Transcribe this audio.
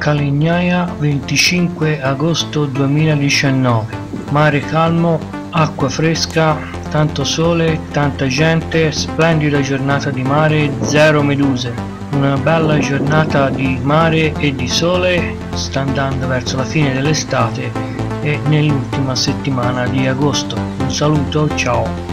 Calegnaia, 25 agosto 2019. Mare calmo, acqua fresca, tanto sole, tanta gente, splendida giornata di mare, zero meduse. Una bella giornata di mare e di sole, sta andando verso la fine dell'estate e nell'ultima settimana di agosto. Un saluto, ciao!